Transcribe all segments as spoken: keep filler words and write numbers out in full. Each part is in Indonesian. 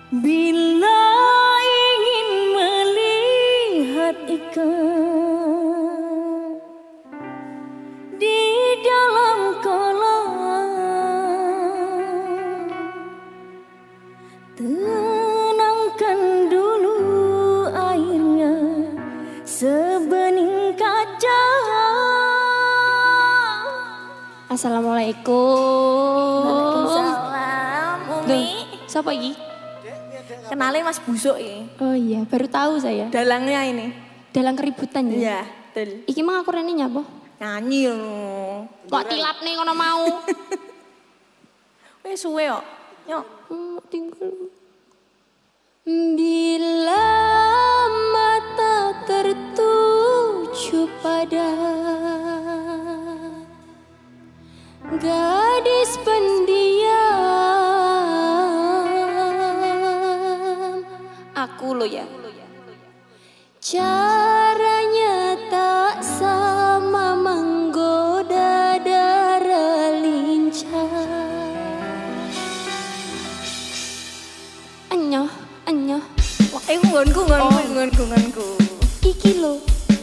Bila ingin melihat ikan di dalam kolam, tenangkan dulu airnya sebening kaca. Assalamualaikum. Waalaikumsalam, Umi. Siapa ini? Kenalin Mas Busuk ya. Oh iya, baru tahu saya. Dalangnya ini. Dalang keributan ya? Iya, betul. Iki mang aku rene nyapa? Nyanyi loh. Kok tilap nih ngono mau? Wes suwe kok. Yuk. Hmm, tinggal. Bila mata tertuju pada gadis pendiam, aku lo ya. Caranya tak sama menggoda darah lincah. Anyoh, anyoh. Wah, eh ngonku, ngonku, ngonku, ngonku. Iki lo.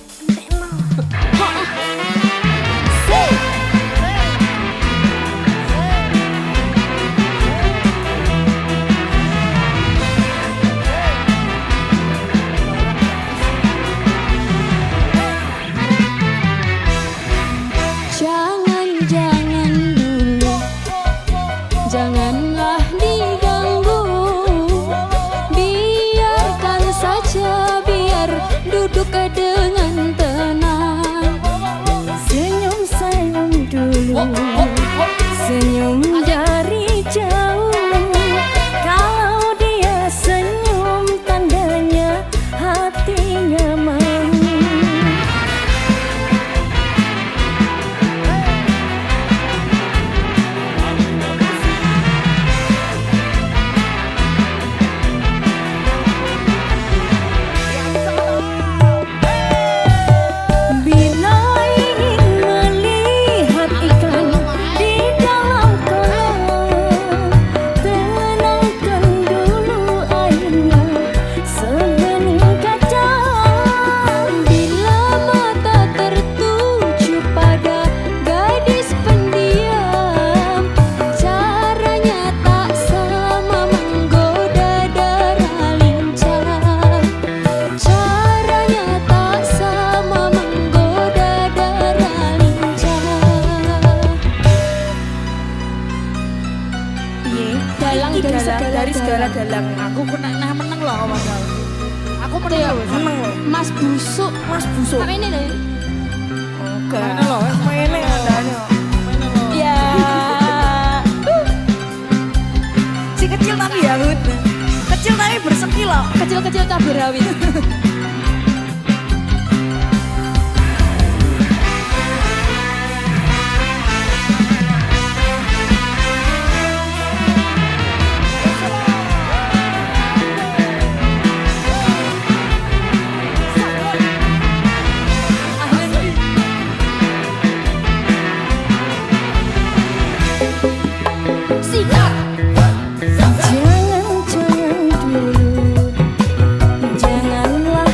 Jangan-jangan dulu, janganlah diganggu, biarkan saja, biar duduk dengan tenang. Senyum-senyum dulu, senyum dari jauh. Kalau dia senyum, tandanya hatinya mau. Dari segala dalang. Aku kena nah meneng loh awal. Aku meneng Ya, loh. Meneng loh. Mas Busuk, Mas Busuk. tak ini deh. Oke. Mana loh? Mainnya adanya. Mana loh? Ya. Si kecil tapi yahut. Kecil tapi berseki loh. Kecil-kecil cabai rawit. Jangan-jangan dulu, janganlah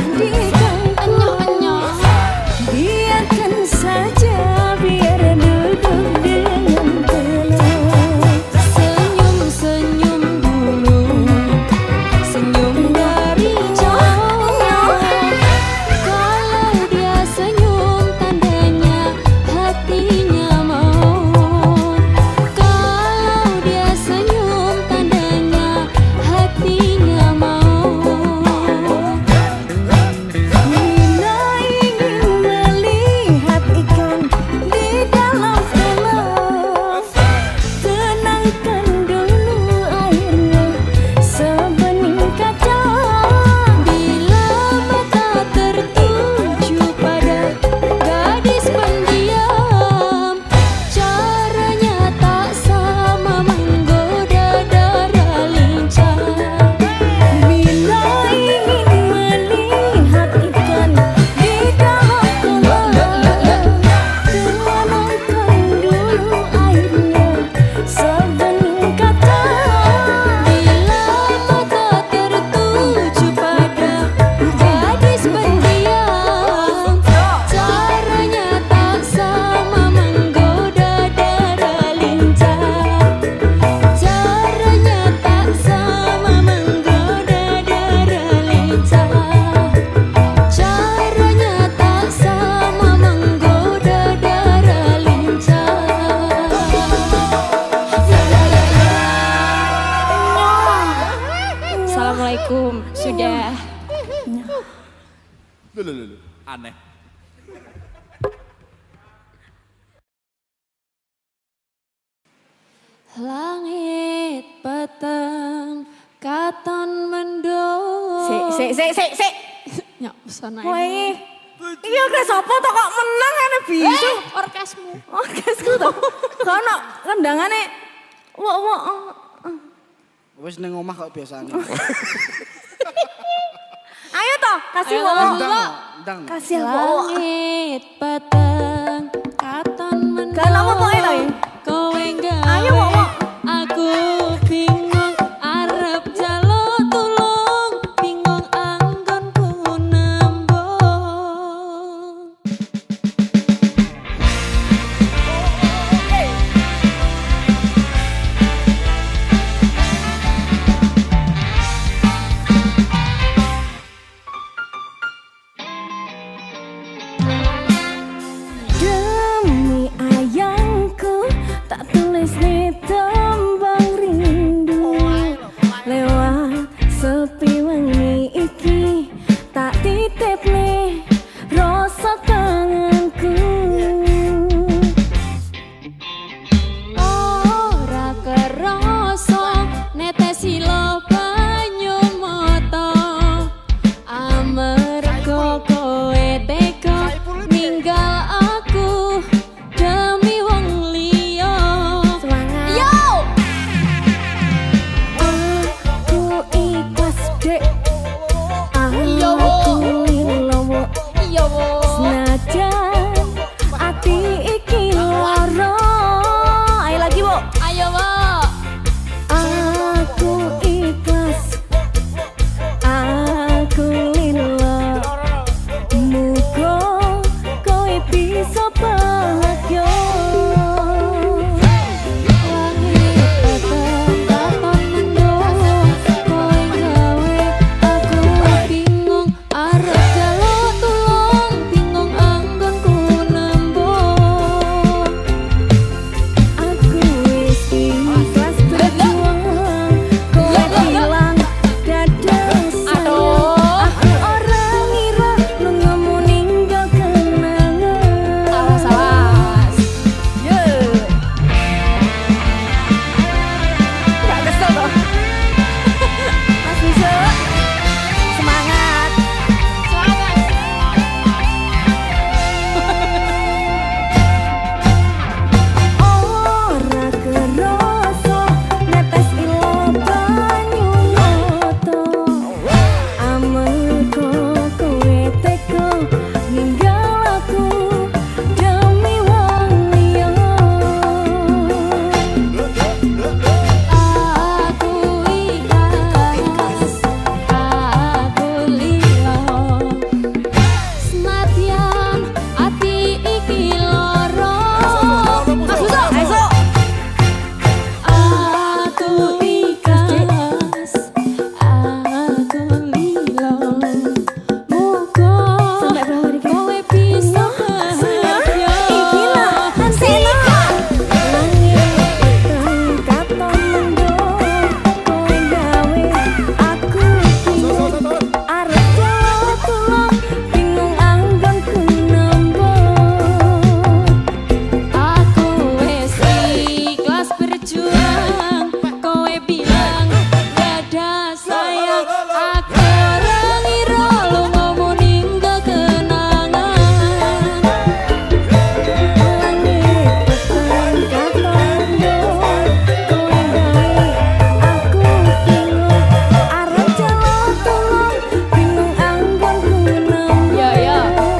Lho lho lho, aneh. Langit peteng katon mendung. Sik sik sik sik sik. Nyak pesona Kowe ini. iki iya kira sapa to kok menang ngene bisu. Eh, orkesmu. Orkesku to. Kono kendangane wok wok. Wis ning omah kok biasane. Ayo to, kasih Ayo, wok. kasih Ndang, wok. ndang. Kasih wok. Langit peteng katon mendung. Gak nama pokoke to ya? Kowe gawe. Ayo, Wok, Wok. Aku bingung arep jaluk tulung, bingung anggonku nembung. Demi ayangku tak tulis nih tembang rindu lewat sepi wengi iki tak titip nih rasa kangenku. Ora kerasa netesi lo banyu mata, amarga kowe tega ninggal aku demi wong liya. Semangat. Yo! Aku ikhlas dek. Iya, Wok. Aku lilo wok. Iya, Wok. Senajan ati iki lara. Ayo lagi Wok. Ayo, Wok. Aku ikhlas. Aku lilo. Muga kowe bisa bahagia. Langit peteng katon mendung, kowe gawe aku bingung arep jaluk tulung, bingung anggonku nembung. Aku wis ikhlas berjuang. Kowe bilang dadah sayang. Aduh. Aku ora ngira nunggumu ninggal kenangan. Awas, awas. Yo. Gak kesel toh. Mas Bisu. Semangat. Ora kerasa netes ilo banyu mata, amarga kowe tega ninggal aku demi wong liya. Aku ikhlas, aku lilo. Senadyan ati iki lara. Mas Bisu, ayo. Aku ikhlas, aku lilo. Muga Sampai bawah dikit. kowe bisa bahagia. Iki lah, Hansina. Langit peteng katon mendung, kowe gawe aku bingung. Arep jaluk tulung, bingung anggonku nembung. Aku wis ikhlas berjuang, kowe bilang dadah sayang. Aku ora ngira lungamu ninggal kenangan. Langit peteng katon mendung, kowe gawe aku bingung. Arep jaluk tulung, bingung anggonku nembung. Ya, ya.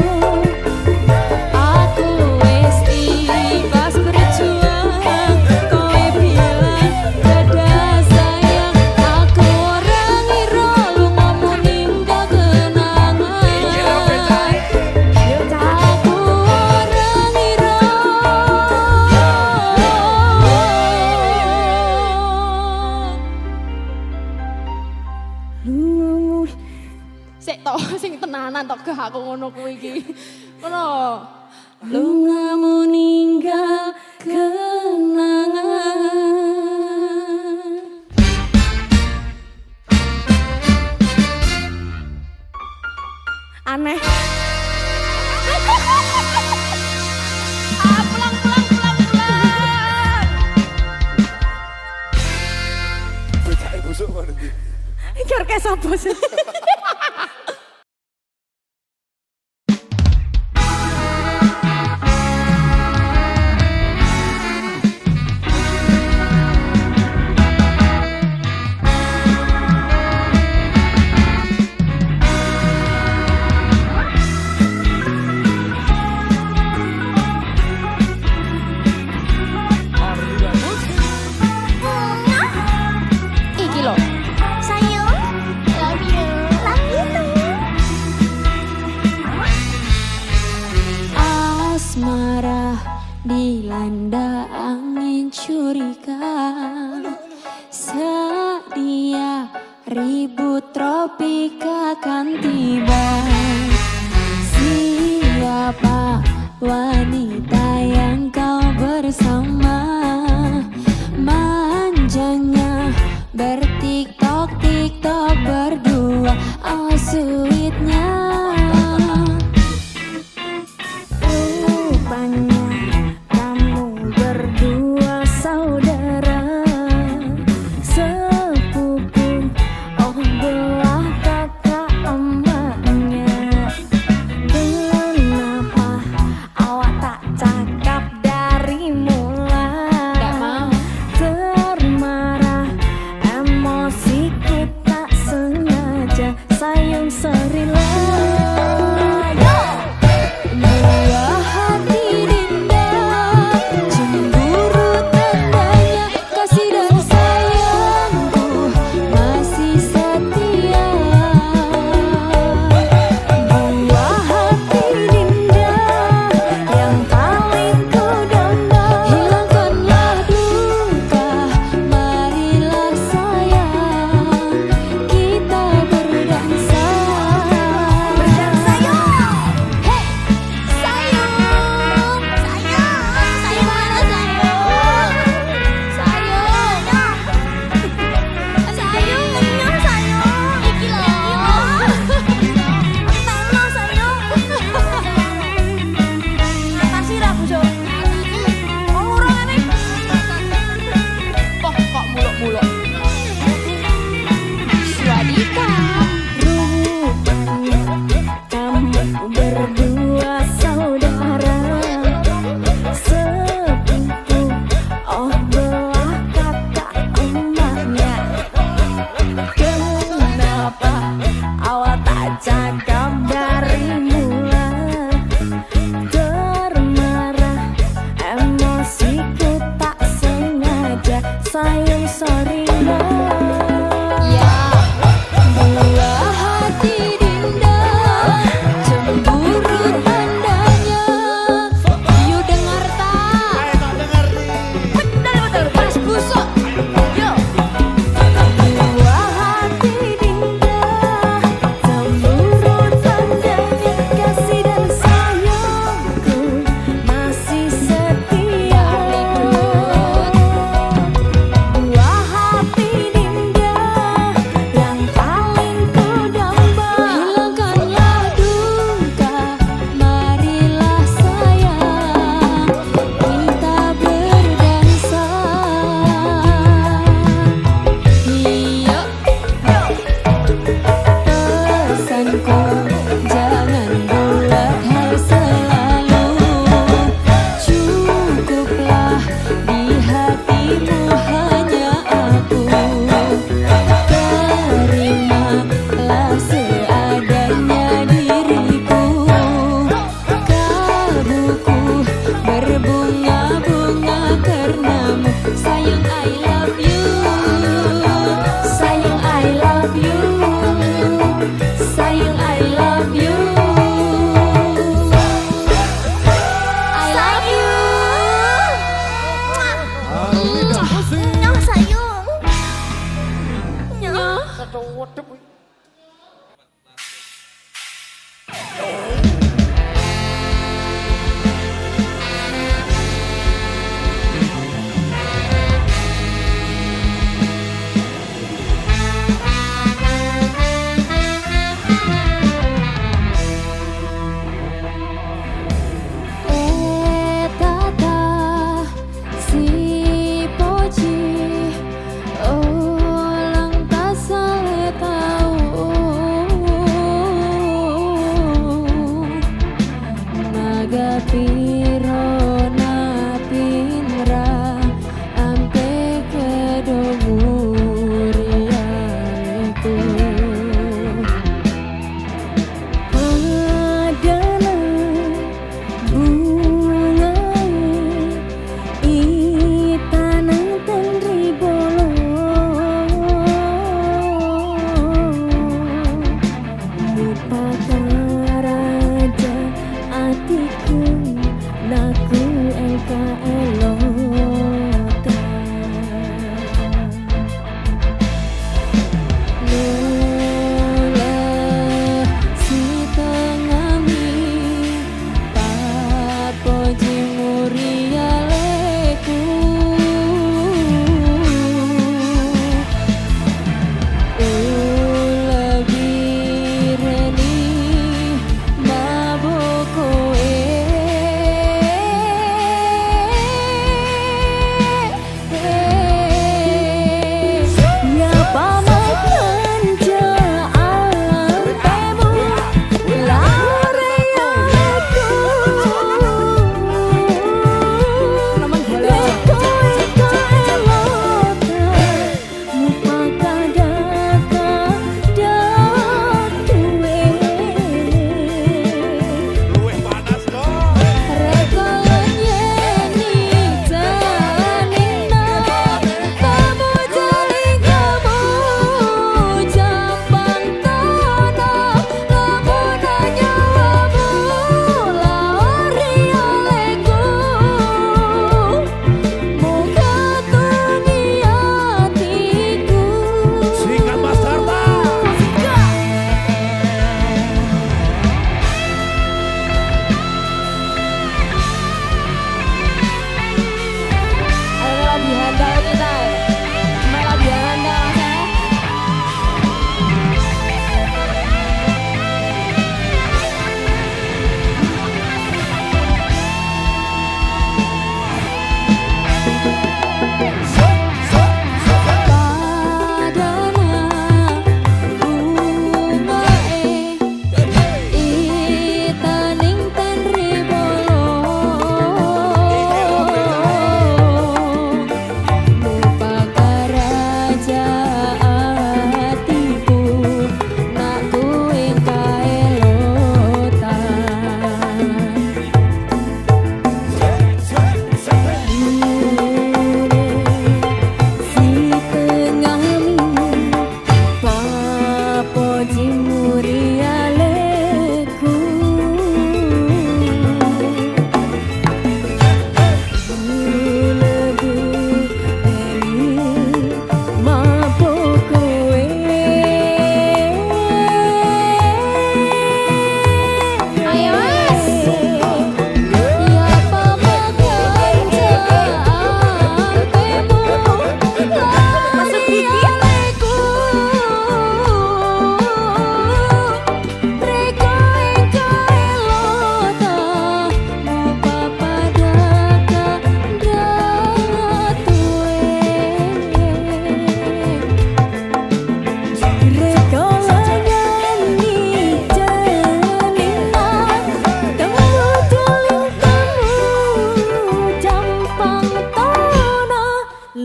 Aku wis ikhlas berjuang, kowe bilang dadah sayang. Aku ora ngira lungamu ninggal kenangan. Yo, Cak. Aku ora ngira. Lungamu Sik to sing tenanan tok gak aku ngono kuwi iki. Ngono. Lungamu ninggal kenangan. aneh. kayak sapa sih? Iki lho. Sayang, Love you. love you too. Asmara dilanda angin curiga, sedia ribut tropika akan tiba. Siapa wanita yang kau bersama? Manjanya bertiktok tiktok berdua, oh sweetnya. Rupanya kamu berdua saudara sepupu, oh belah kakak emaknya. Kenapa awak tak cakap dari mulai? Nggak mau. Termarah emosiku tak sengaja, sayang serilah. Dua hati dinda, cemburu tandanya, kasih dan sayangku masih setia. Dua hati dinda yang paling ku damba, Hilangkanlah duka, marilah sayang, kita berdansa. berdansa yuk. Hey, sayang, sayang, sayang mana sayang, sayang, sayang, Nyong sayang, iki loh. enteno sayang. Makasih lah Bu Jo. Oh urang ini. Kok kok muluk-muluk. Swadika. Rupanya kamu berdua saudara sepupu, oh belah kakak emaknya. Kenapa awak tak cakap dari mulai? Termarah emosiku tak sengaja, sayang sorry Ya, dua hati dinda, cemburu tandanya. You dengar tak? Betul betul Pas busuk. yo. Dua hati dinda, cemburu tandanya, kasih dan sayangku masih setia. Dua hati dinda yang paling ku damba, Hilangkanlah duka, marilah sayang, kita berdansa. Iya, pesanku jangan buat hal selalu. Cukuplah di hatimu hanya aku. Terimalah seadanya diriku. Kalbuku berbunga-bunga karenamu. Sayang I love you. Sayang I love you. Sayang I love you. I love you. Nyong sayang. Nyong.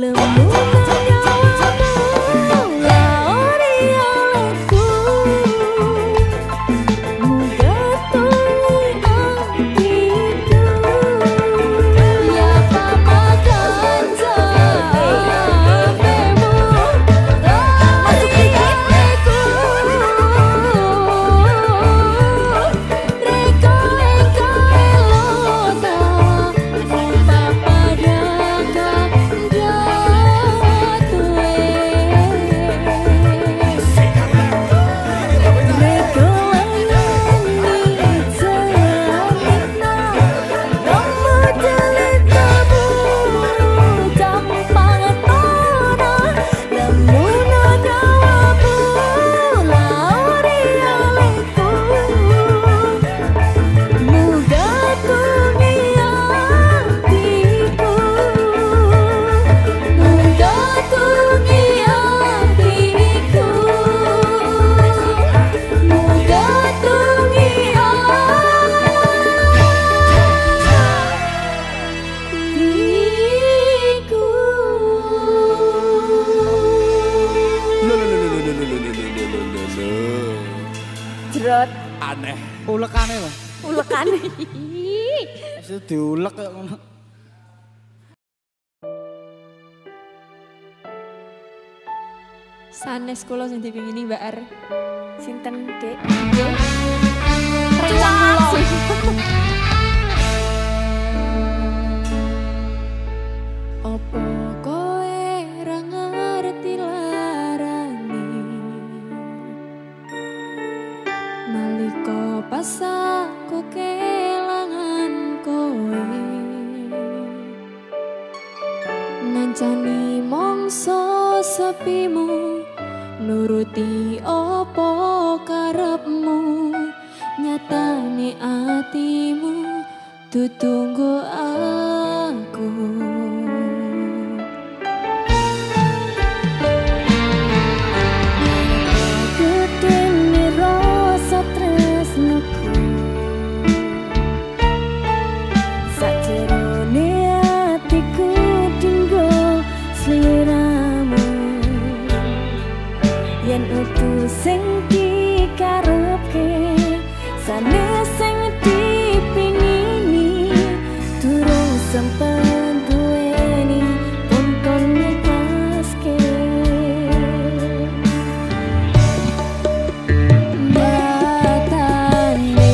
Jrot. Aneh. Ulekane lho. Ulekane. Wis diulek kok ngono. Sanes kula sing dipingini Mbak Ar. Sinten, Dek? Nggih. Cuwak sih. Opo kowe ra ngerti larane nalika pas aku kelangan kowe ngancani mongso sepimu nuruti opo karepmu nyatane atimu tutunggu aku. Ketene rasa tresnaku sajerone atiku dinggo sliramu yen utuh sing dikarepke sanes sing dipingini durung sempet duweni pun kon nikaske batane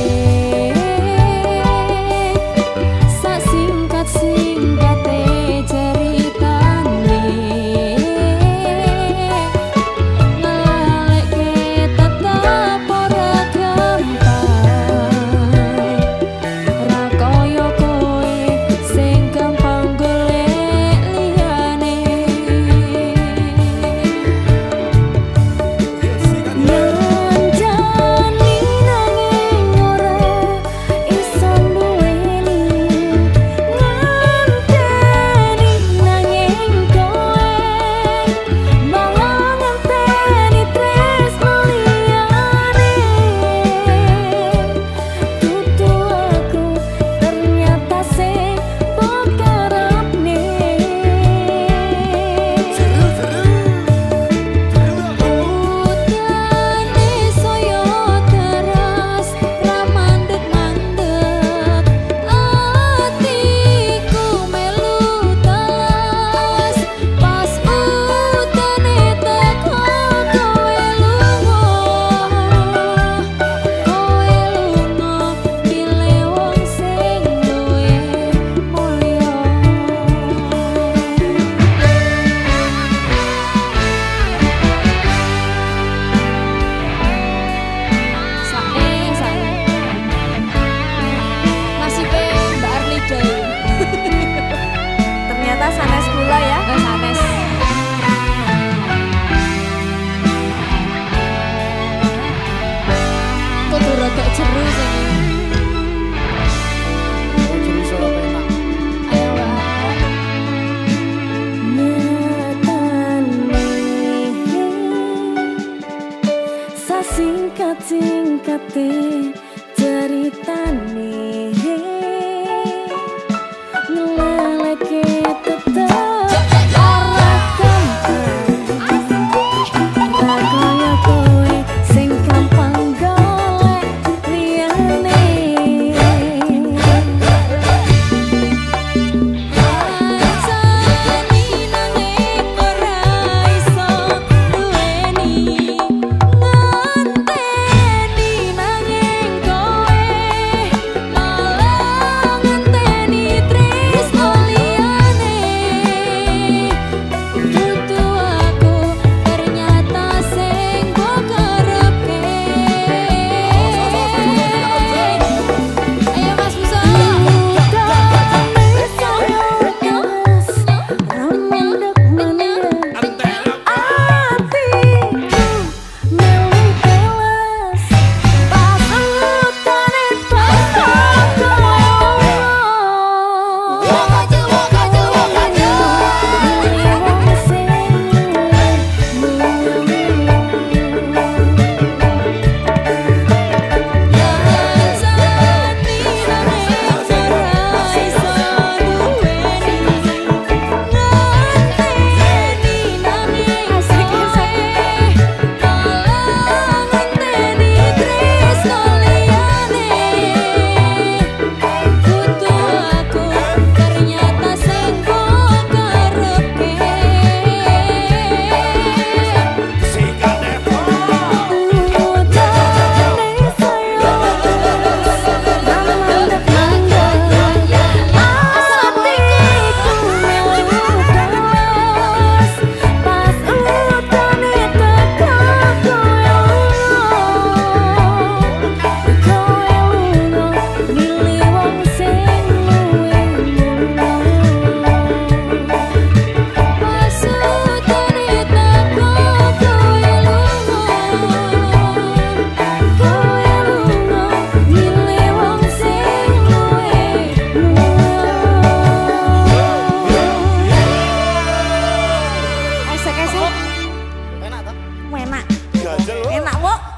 sak singkat singkate ceritane ngaleke tetep ora gampang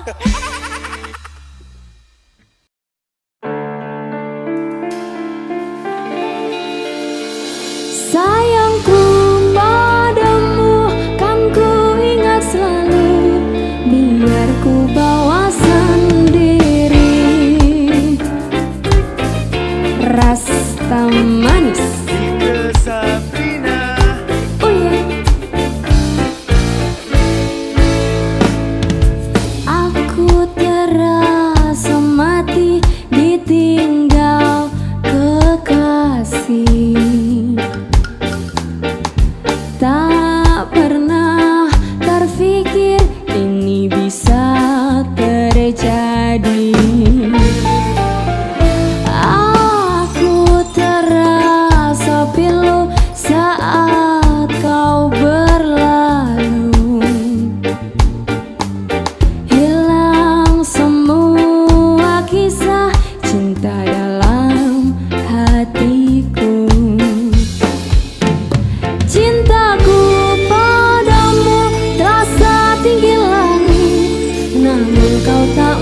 Sayangku padamu kan ku ingat selalu, biar ku bawa sendiri rasa manis. Sabrina. Oh iya. Aku terasa mati ditinggal kekasih. Tak pernah terfikir ini bisa terjadi. Aku terasa pilu saat kau berlalu, hilang semua kisah cinta dalam hatiku. Cintaku padamu terasa tinggi langit, namun kau tak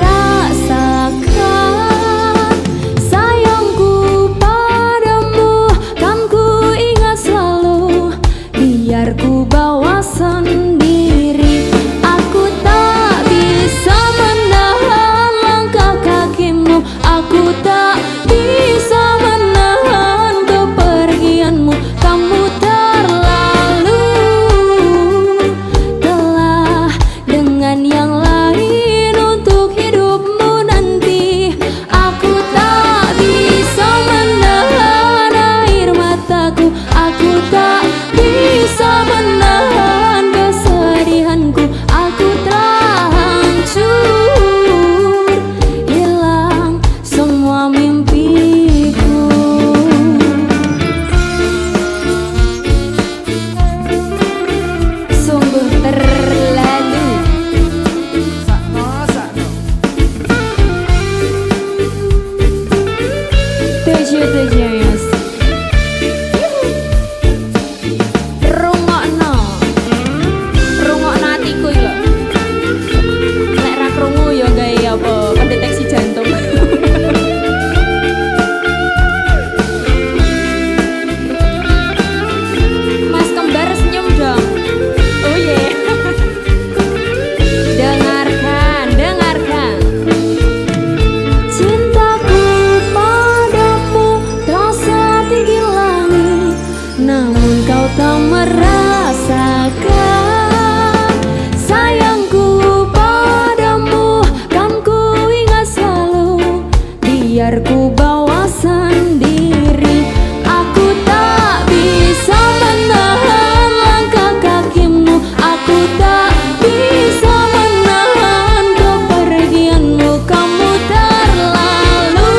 merasakan. Sayangku padamu kan ku ingat selalu, biar ku bawa sendiri. Aku tak bisa menahan langkah kakimu, aku tak bisa menahan kepergianmu. Kamu terlalu telah dengan yang lain untuk hidupmu nanti. Aku tak bisa menahan air mataku, aku tak bisa menahan kesedihanku. Aku telah hancur, hilang semua mimpiku. Sungguh terlalu. Sakno, sakno. Tujuh tujuh mas. Rungokno, rungokno hatiku yo. Nek ra krungu yo gawe apa pendeteksi jantung. Mas kembar senyum dong. Oh yeah. Dengarkan, dengarkan. Cintaku padamu terasa tinggi langit, namun kau tak merasakan. Sayangku padamu kan ku ingat selalu, biar ku bawa sendiri. Aku tak bisa menahan langkah kakimu, aku tak bisa menahan kepergianmu. Kamu terlalu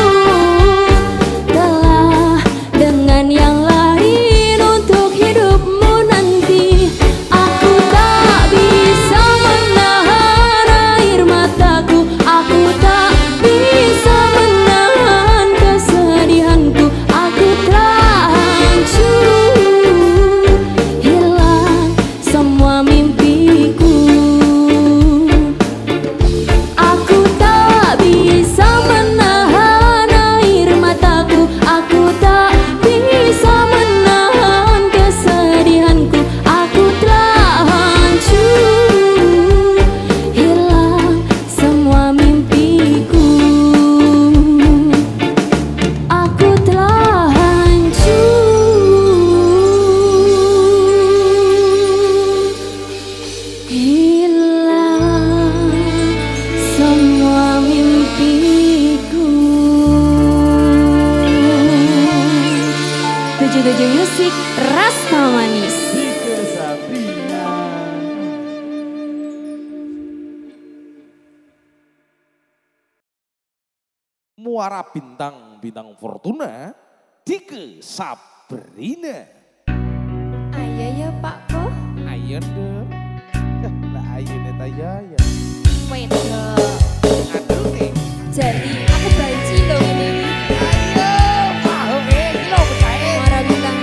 telah dengan yang lain untuk hidupmu nanti. Aku tak bisa menahan air mataku, aku tak bisa menahan kesedihanku. Aku telah hancur, hilang semua mimpiku. Aku tak bisa menahan air mataku, aku tak bisa menahan kesedihanku. Aku telah hancur, hilang semua mimpiku. Aku telah hancur, hilang semua mimpiku. Tujuh tujuh musik rasa manis. Tiga Sabrina. Muara bintang bintang Fortuna. Tiga Sabrina. Ayo ya Pak Ko. Ayo deh. Lah ayo nih taya ya. Wedok. Aduh nih. Jadi aku banci loh ini. Ayo, mau eh, kilo percaya. Muara bintang.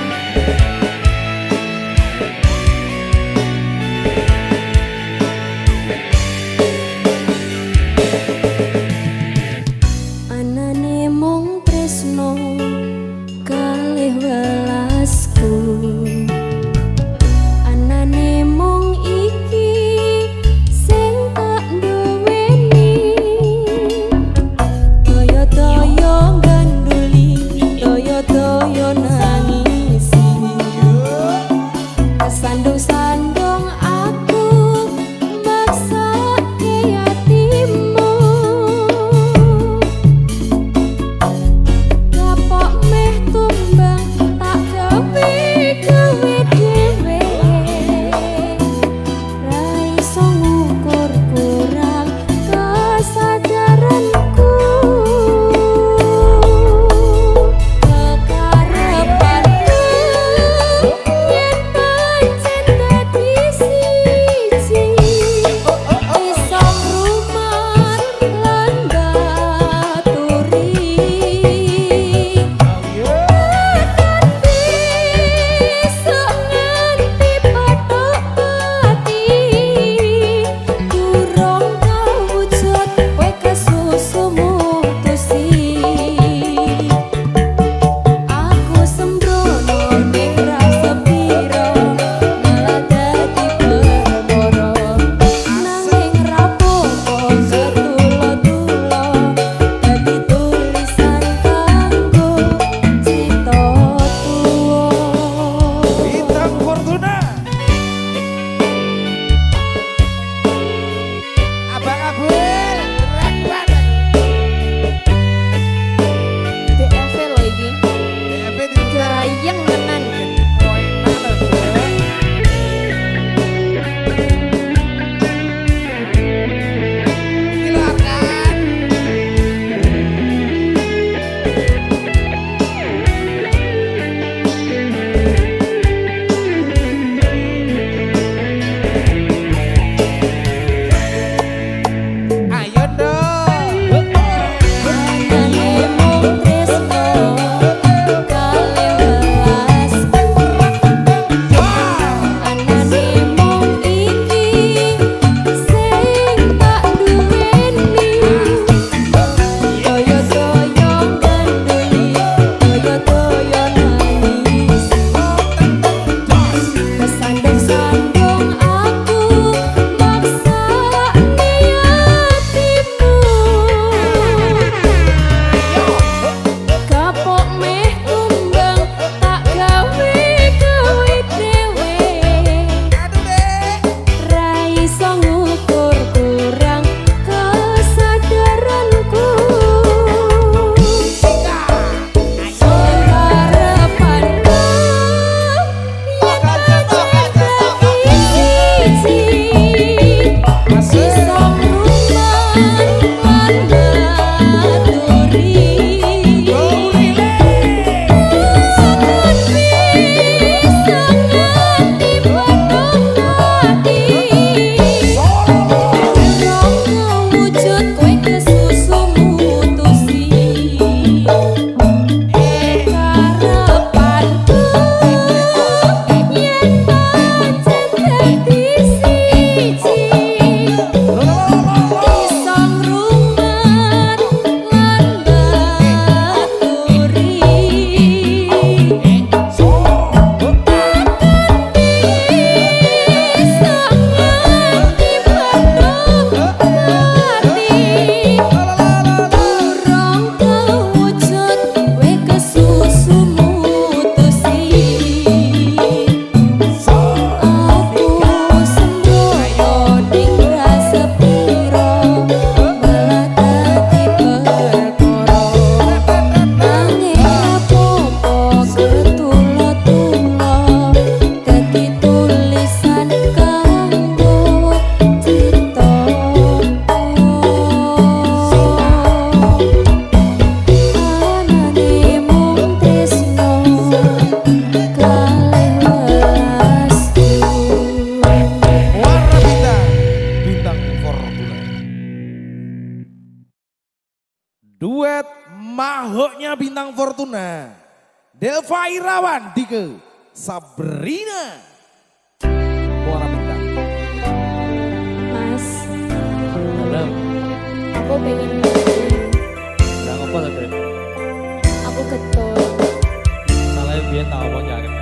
Duet mahoknya bintang Fortuna. Delva Irawan, Dike Sabrina. Muara Bintang. Mas, Halo. aku pengen Udah ngopo to, Dek? aku getol. Salahnya biyen tak omong ya kene.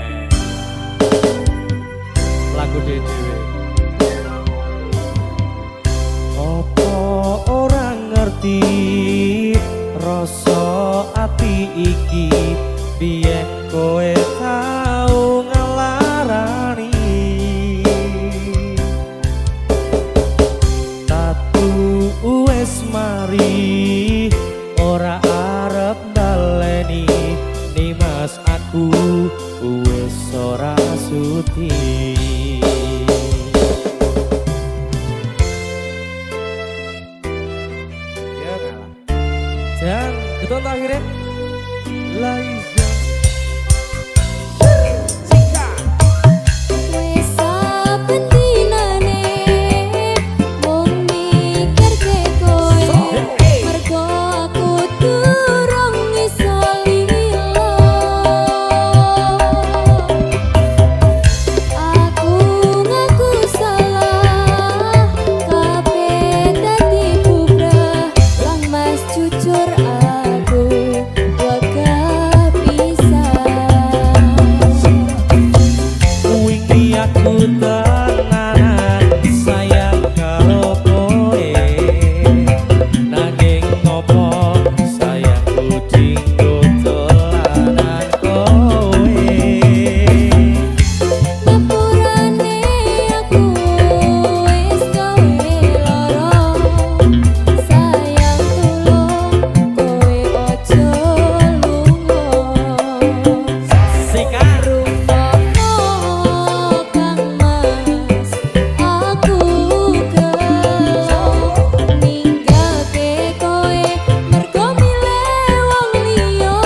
Lagu dhewe. Apa orang ngerti rasa ati iki biyen kowe tau ngelarani tatu wes mari ora arep baleni ni mas aku wes ora sudi. Dan betul tak akhirnya Laiza Wes saben dinane mung mikirke kowe mergo aku durung iso lilo. Aku ngaku salah kabeh dadi bubrah lang mas jujur aku wegah pisan. wingi aku tenanan sayang karo kowe nanging ngopo sayangku dinggo dolanan kowe Ngapurane aku wis kowe lara sayang tulung kowe ojo lunga Sikar rungokno Kang Mas aku gelo ninggalke kowe mergo milih wong liya.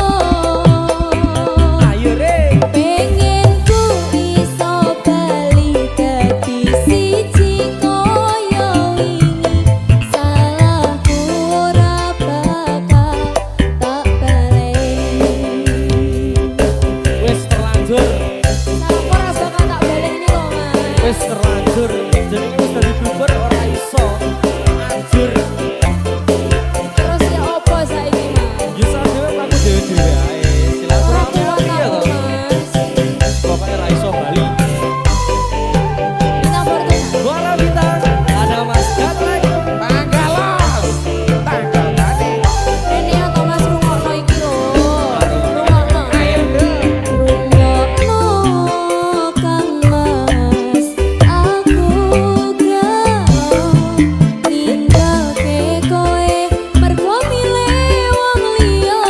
ayo re Pengen ku iso bali dadi siji koyo wingi salahku ora bakal tak baleni. wis terlanjur Salahku ora bakal tak baleni kok Mas. wis terlanjur jadi wis dadi bubar ora iso anjur Terus ya opo saiki Mas? ya sadhe aku dhewe-dhewe ae Ora silaturahmi kuat ya aku to Mas. pokoknya ra iso bali Bintang Fortuna. Muara Bintang ada Mas Gatlek Tanggalas. Tanggal tadi. Rene atau Mas rungokno iki lho. Rungokno. Rungokno Kang Mas, aku gelo ninggalke kowe mergo milih wong liya.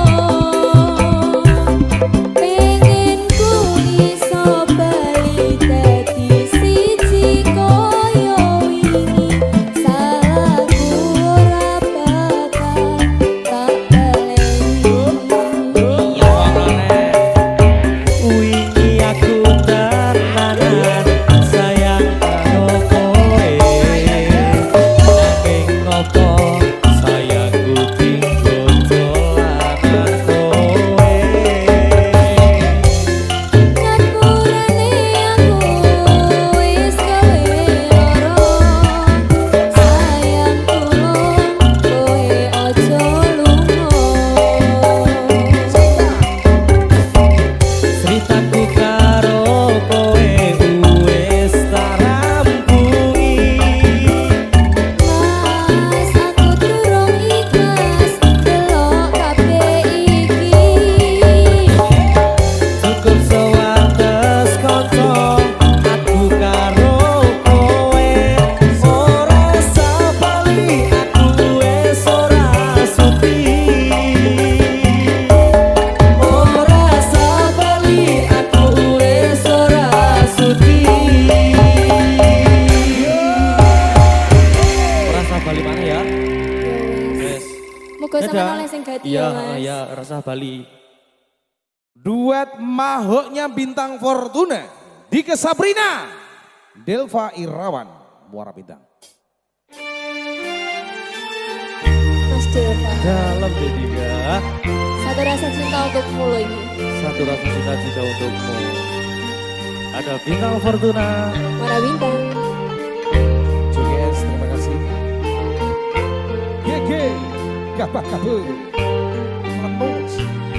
Pengen ku iso bali dadi siji koyo wingi salahku ora bakal tak baleni. wingi aku tenanan sayang karo kowe nanging ngopo sayangku dinggo dolanan kowe Ngapurane aku wis kowe lara sayang tulung kowe ojo lunga. ceritaku karo kowe wis tak rampung Mas aku durung ikhlas delok kabeh iki. cukup sewates kanca aku karo kowe ora sabali aku wis ora suti ora sabali aku wis ora suti ora sabali mana ya wes Muga sampeyan oleh sing gati iya ya Mas. iya rasa Bali Duet mahoknya bintang Fortuna. Dike Sabrina. Delva Irawan. Muara Bintang. Mas Deva. Dalam D tiga. Satu rasa cinta untukmu loh ini. Satu rasa cinta juga untukmu. Ada bintang Fortuna. Mana bintang? J G S, terima kasih. G G, gabak kabel. Menus.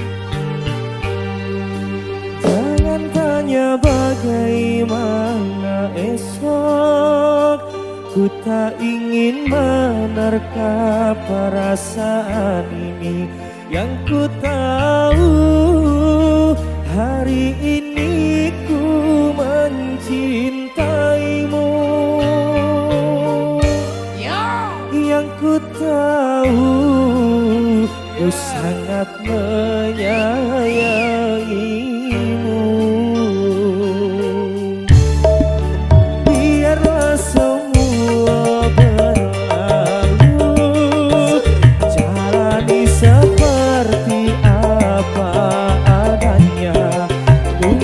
Jangan tanya bagaimana esok, ku tak ingin menerka perasaan ini. Yang ku tahu hari ini ku mencintaimu. Yang ku tahu ku sangat menyayangimu. Biarlah semua berlalu, jalani seperti apa adanya. Ku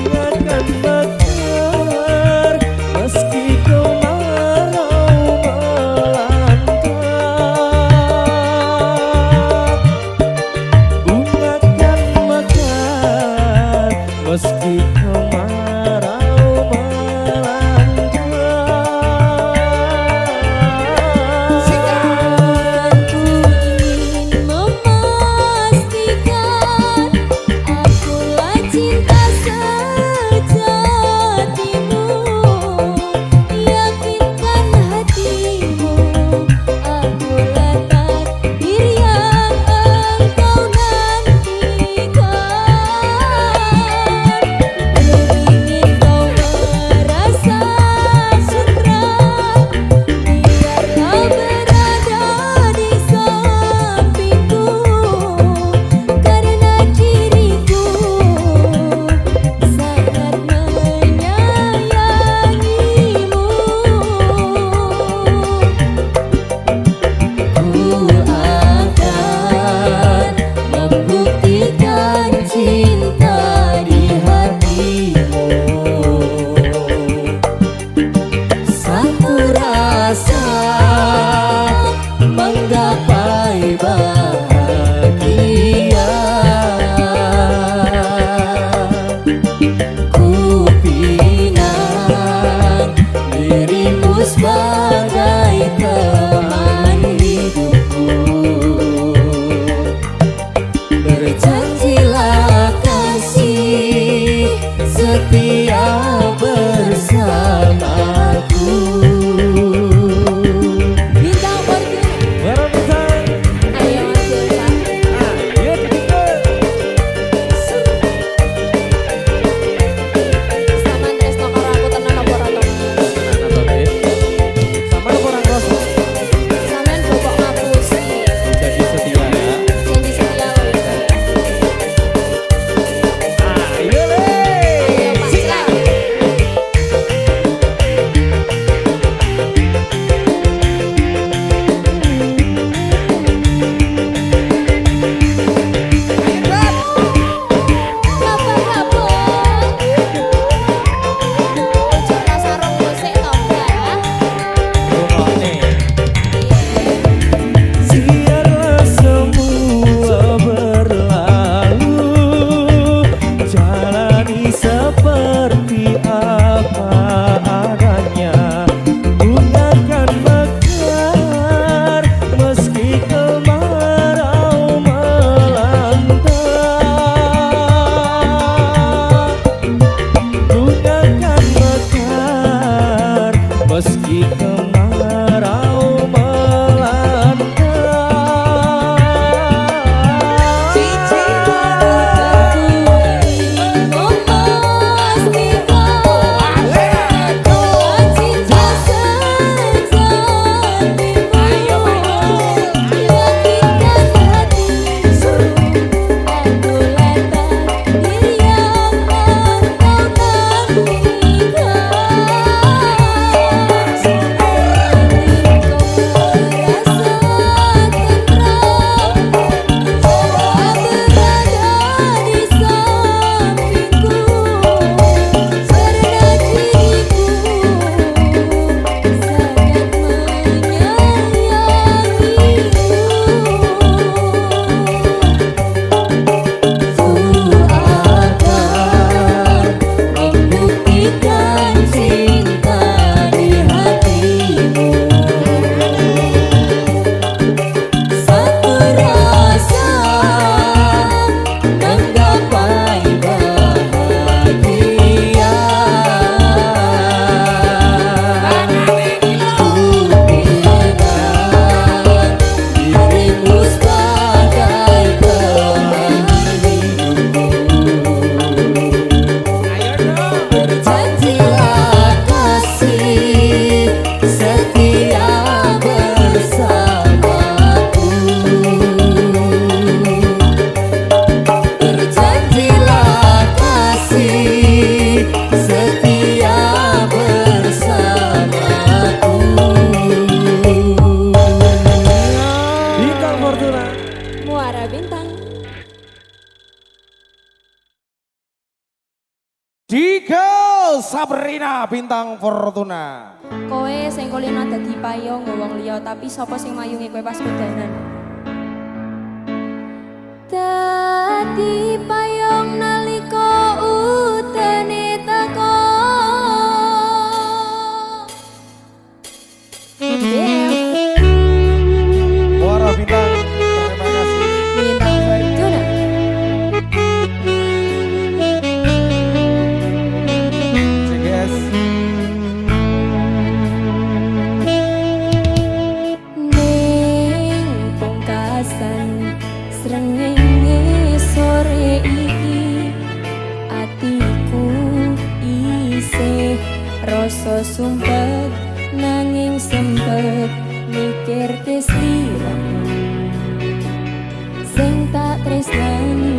Rina Bintang Fortuna. Kowe sing kulino dadi payung wong liya tapi sapa sing mayungi kowe pas kedanan? Dadi payung nalika udane teko. Muara Bintang, terima kasih. Bintang Fortuna. C G S. Ning pungkasan srengenge sore iki atiku isih rasa sumpet nanging sempet mikir kesliramu sing tak tresnani.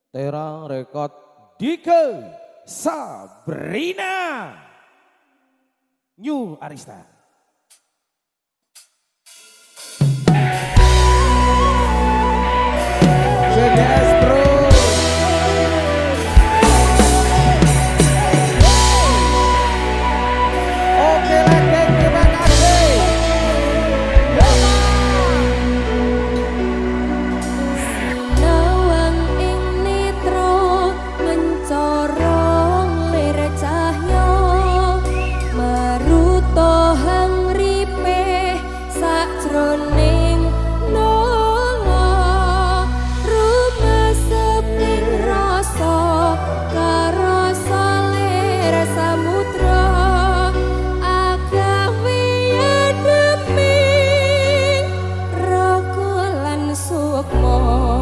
Terang Rekod Dike Sabrina New Arista. C D S Pro. Oke legend, terima kasih. Lawang ing netra mencorong lir cahya maruta hangripe sajroning nala rumeseping rasa karasa lir samudra agawe demi raga lan sukma.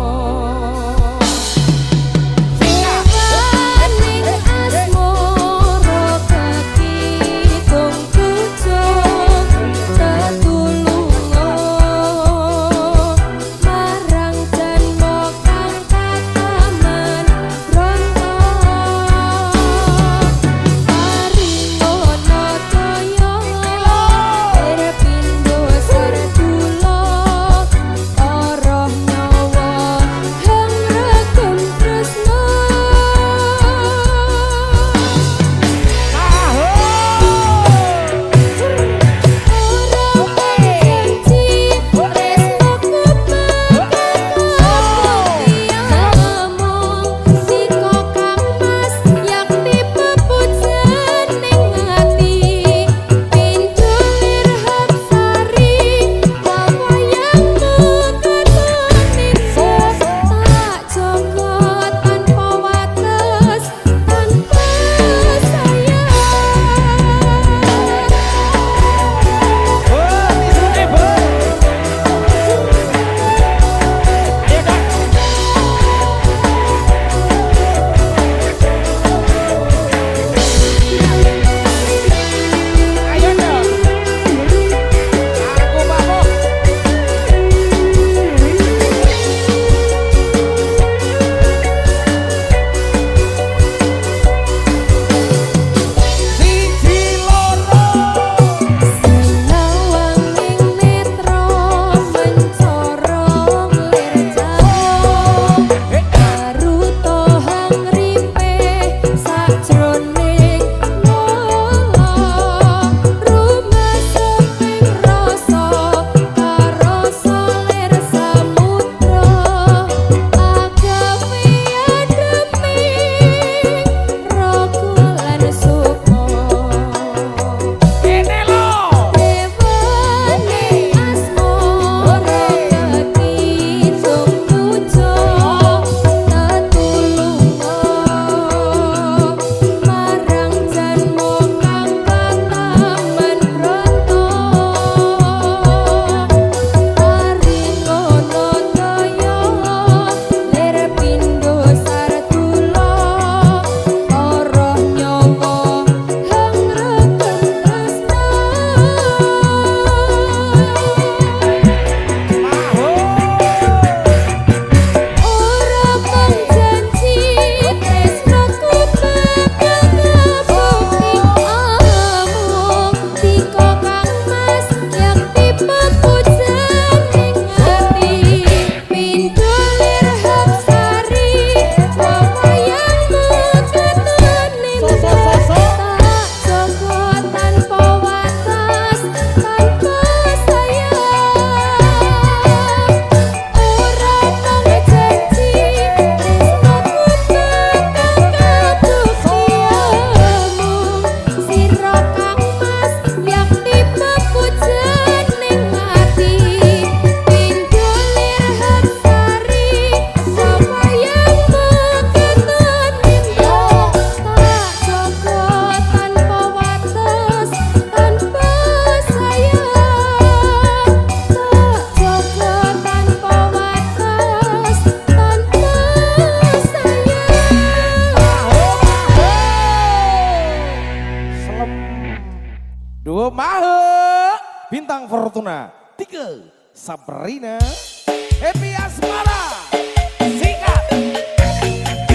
Duo Mahe Bintang Fortuna Tiga Sabrina Happy Asmara Sikat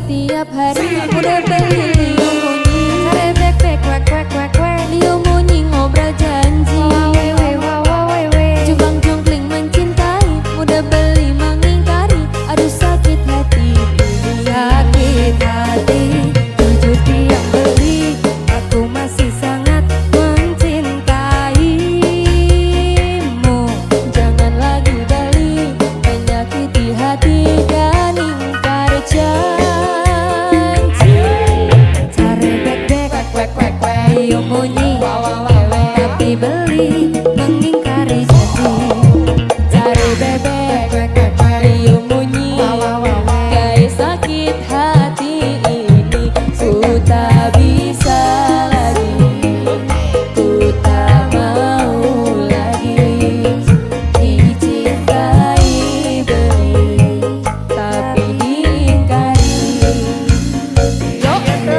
setiap hari udah beli Lio Munyi cari bek bek wek wek wek wek Lio Munyi ngobrol janji jubang jungkling mencintai udah beli mengingkari aduh sakit hati sakit hati jujur dia beli aku masih sangat mencintaimu jangan lagi beli menyakiti hati dan ingkar janji cari bek bek wek wek wek Lio Munyi tapi beli mengingkari janji cari bebek wek wek wek Lio Munyi guys sakit hati ini ku tak bisa lagi ku tak mau lagi dicintai beli tapi diingkari yo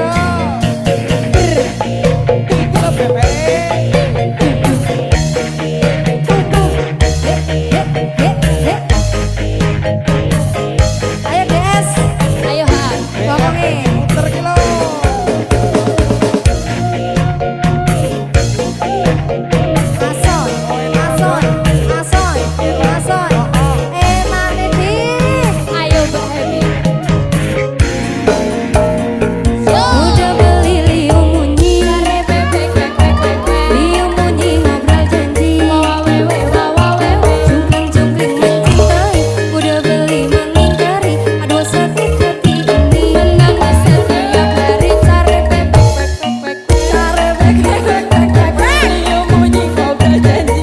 Ayo Des, ayo Han ngomongin. Muter kilo. Mason, mason, mason, mason. Eh mana di? ayo Mbak Hemi udah beli Lio Munyi cari bebek wek wek wek wek Lio Munyi ngobrol janji wawewe wawewe jungkling jungkling mencintai udah beli mengingkari aduh sakit hati ini menangis setiap hari cari bebek wek wek wek wek cari bebek wek wek wek wek Lio Munyi ngobrol janji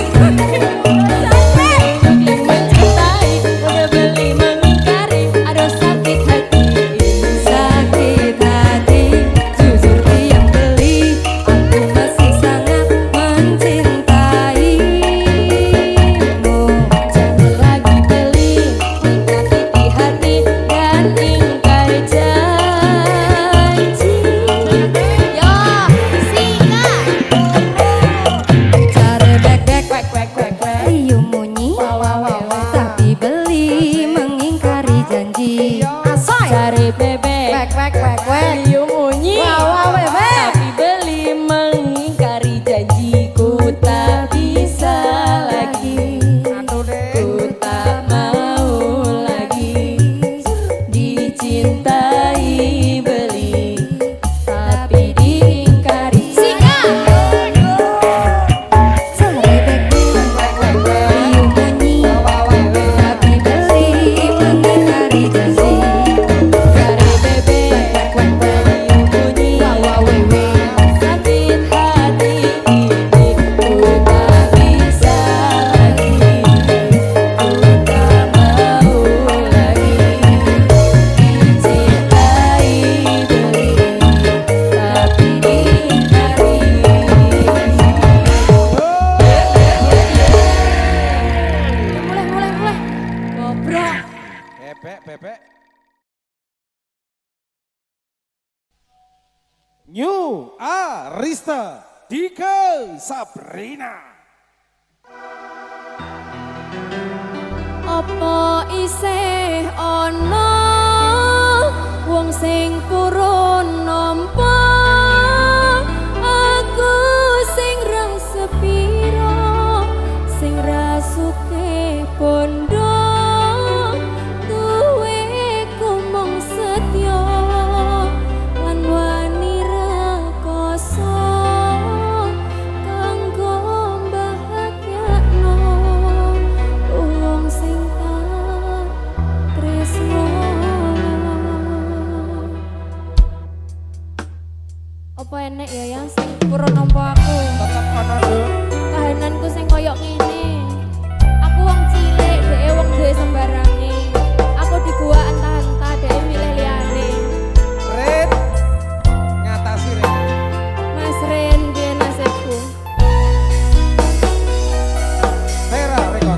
jungkling mencintai udah beli mengingkari aduh sakit hati sakit hati jujur dia beli aku masih sangat mencintaimu jangan lagi beli menyakiti hati dan ingkar janji yo singkat cari bek bek wek wek wek wek Lio Munyi tapi beli mengingkari janji Asoy. cari bebek Wek wek wek wek. Lio Munyi tapi beli mengingkari janjiku tak bisa lagi ku tak mau lagi dicintai beli tapi diingkari singkat cari bebek wek wek wek Lio Munyi tapi beli mengingkari janji cari bebek wek wek wek Lio Munyi sakit hati ini ku tak bisa lagi ku tak mau lagi dicintai beli tapi diingkari mulai mulai mulai ngobrol Bebek, bebek. New Arista Dika Sabrina. apa isih ana wong sing purun nampa aku sing ra sepiro sing ra suke pondo duwe kumong setya lan wani rekoso kanggo mbahagyakno wong sing tak tresno apa enek ya yang sing purun nampa aku Tetap ana dong. kahananku sing koyok ngene aku wong cilik dhewe wong duwe sembarange aku di gua entah-entah dhewe milih liyane Red. Ngatasi Red. Mas Ren piye nasibku Vera record.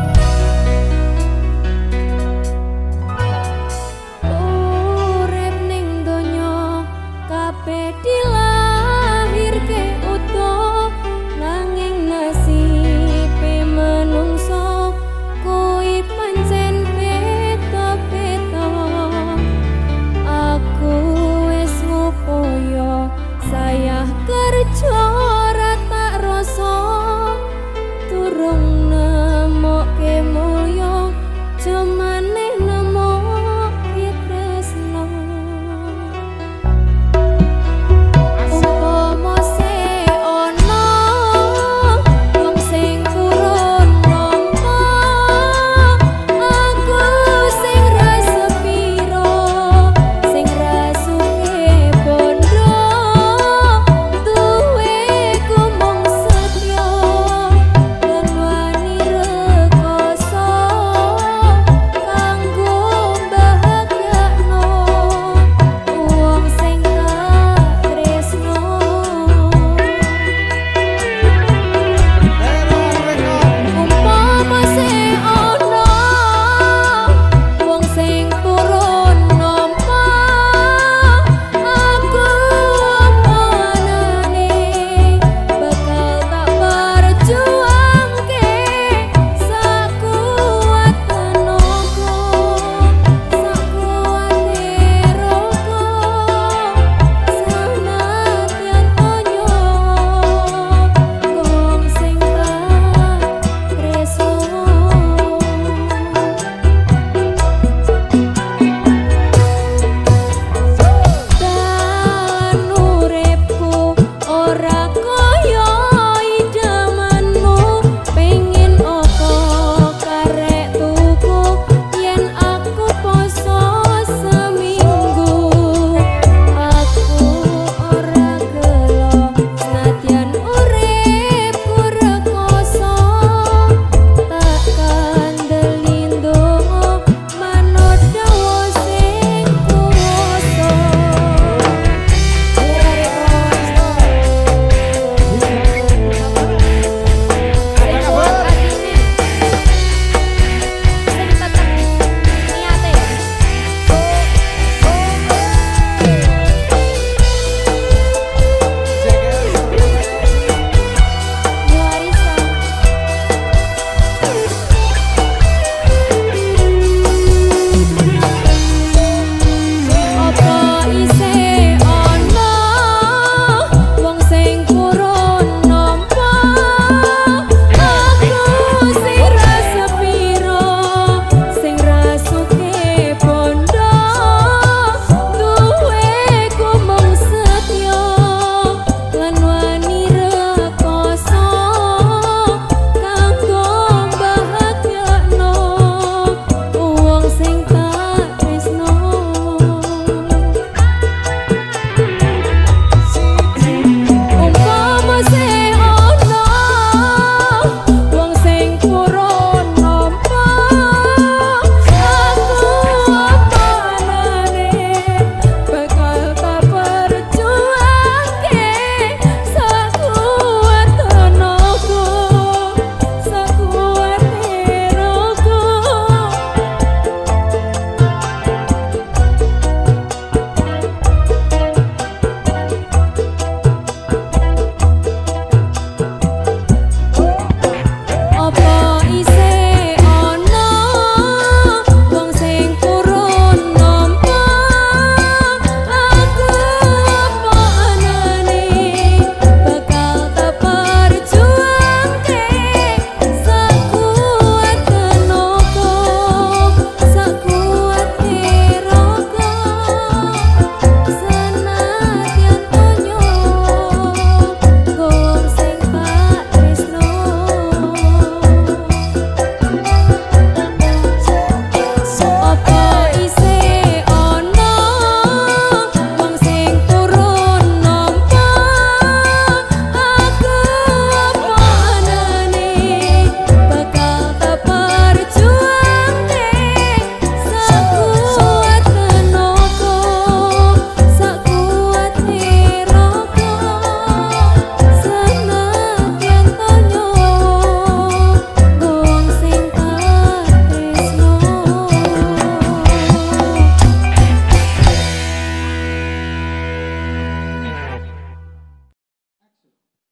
urip ning donya kabeh dilahirke utuh nanging nasibe menungso kuwi pancen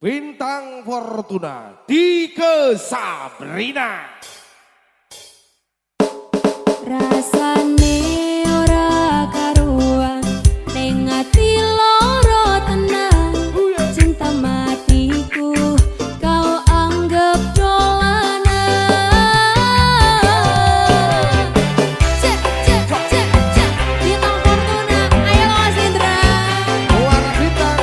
Bintang Fortuna Dike Sabrina. Rasane ora karuan ning ati loro tenan, cinta matiku kau anggap dolanan. Cek cek cek cek Bintang Fortuna, ayo Mas Indra. Warna bintang.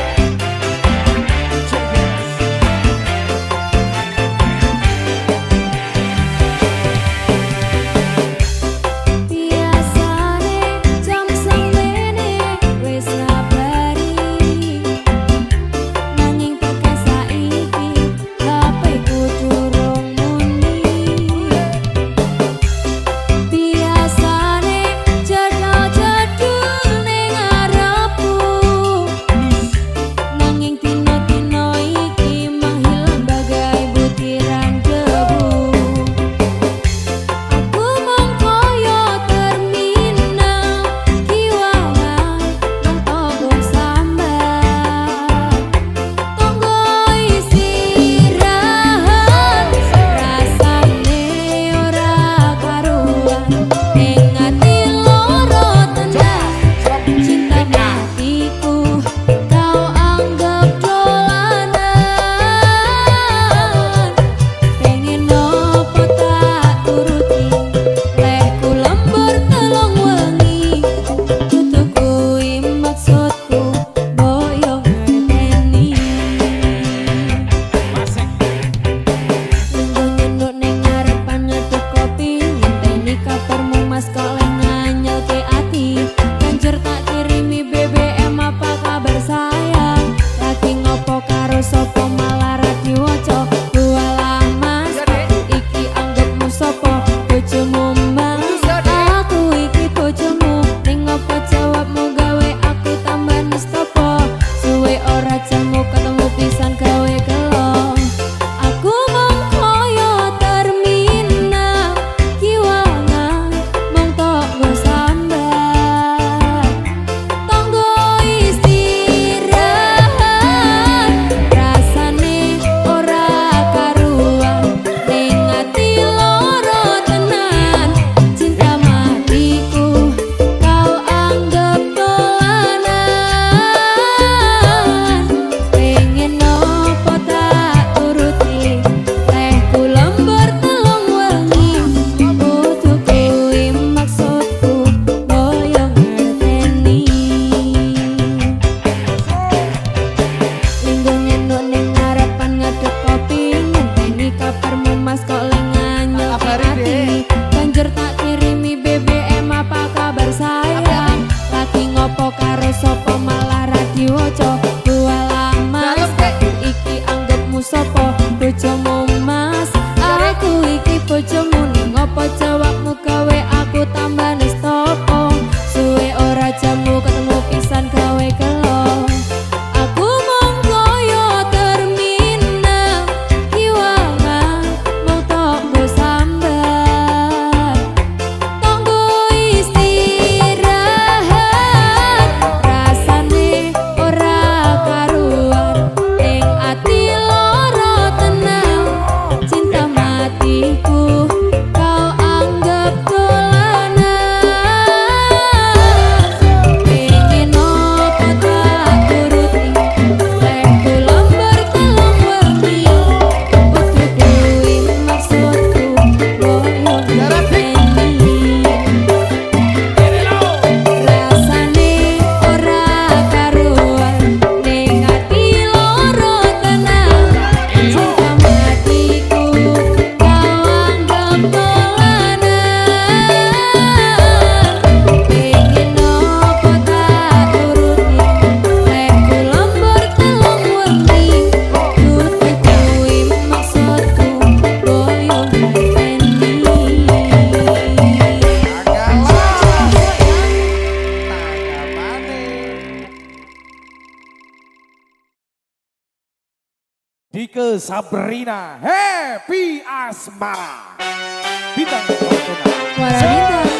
Dike Sabrina Happy Asmara Bintang Fortuna. Suara bintang.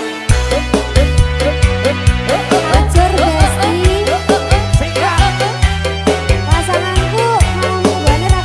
Ajar Besti. Pasanganku mau banget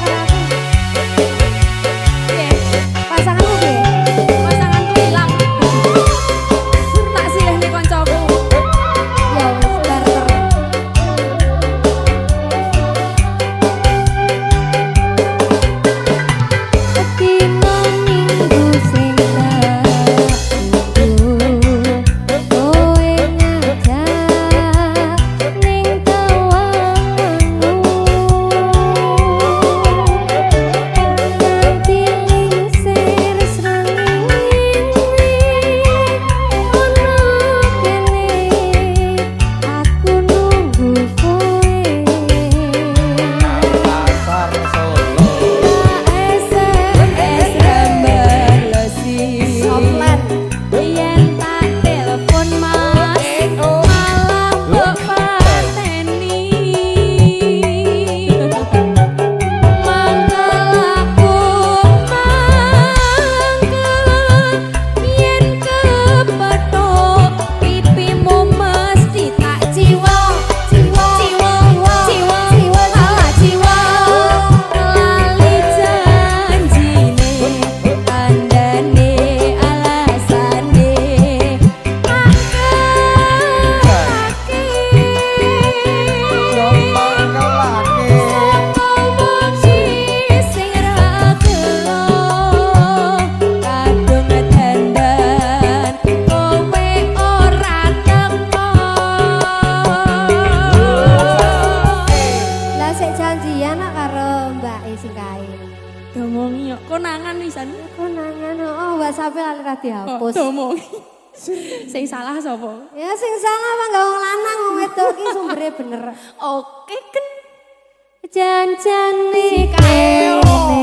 konangan wisan. Konangan oh WhatsApp lali ra dihapus. Domo. Sing salah sapa? Ya sing salah mah gak wong lanang wong wedok iki sumbere bener. Oke kan. Jan-jane Si Keo.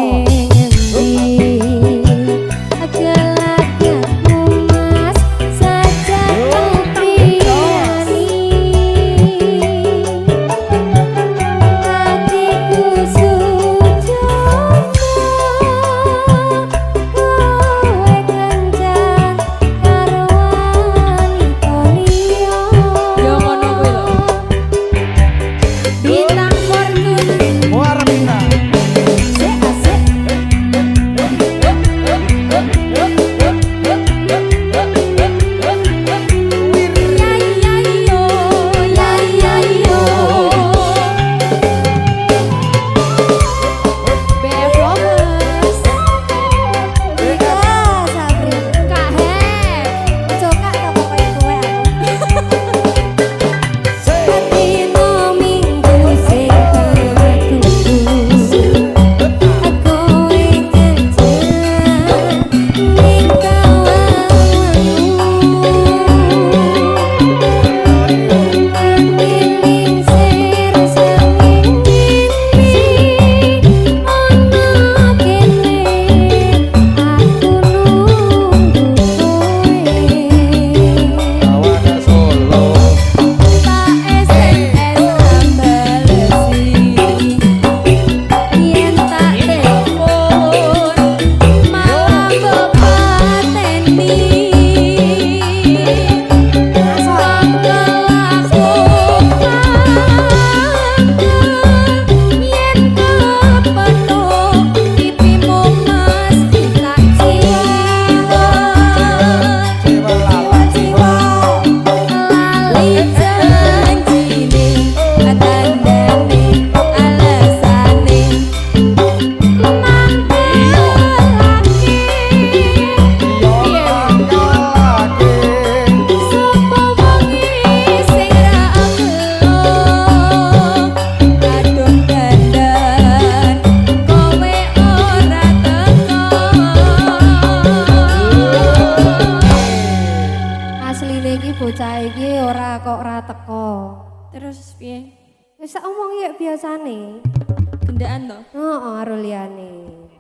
bocah iki ora kok ora teko. Terus piye? Wis tak omong ya biasane. Gendaan to? Heeh, karo liyane.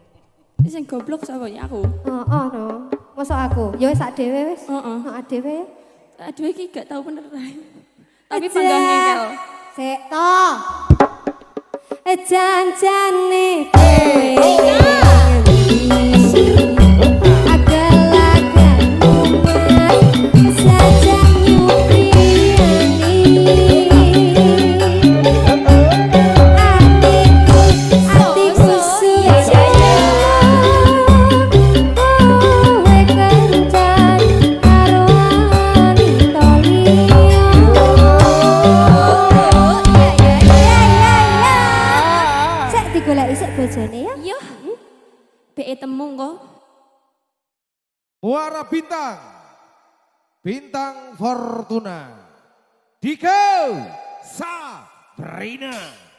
Sing goblok sapa ya aku? Heeh, no. Mosok aku? Ya wis sak dhewe wis. Heeh. Heeh, dhewe. Aduh iki gak tau bener ae. Tapi panggah ngengkel. Sik to. Jan-jane kowe. Bojone ya? Iya. Be temu kok. Muara Bintang. Bintang Fortuna. Diko Sabrina.